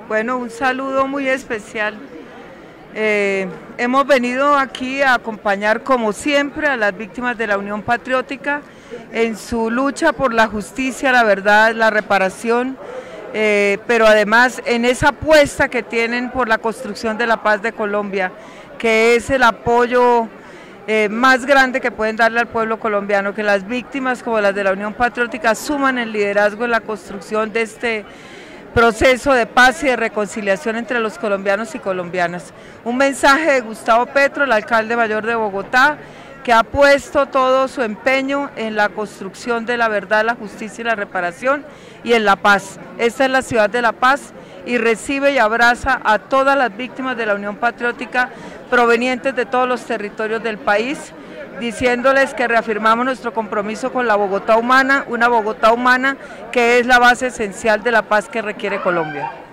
Bueno, un saludo muy especial. Hemos venido aquí a acompañar, como siempre, a las víctimas de la Unión Patriótica en su lucha por la justicia, la verdad, la reparación, pero además en esa apuesta que tienen por la construcción de la paz de Colombia, que es el apoyo más grande que pueden darle al pueblo colombiano, que las víctimas como las de la Unión Patriótica asuman el liderazgo en la construcción de este proceso de paz y de reconciliación entre los colombianos y colombianas. Un mensaje de Gustavo Petro, el alcalde mayor de Bogotá, que ha puesto todo su empeño en la construcción de la verdad, la justicia y la reparación y en la paz. Esta es la ciudad de la paz y recibe y abraza a todas las víctimas de la Unión Patriótica provenientes de todos los territorios del país, diciéndoles que reafirmamos nuestro compromiso con la Bogotá humana, una Bogotá humana que es la base esencial de la paz que requiere Colombia.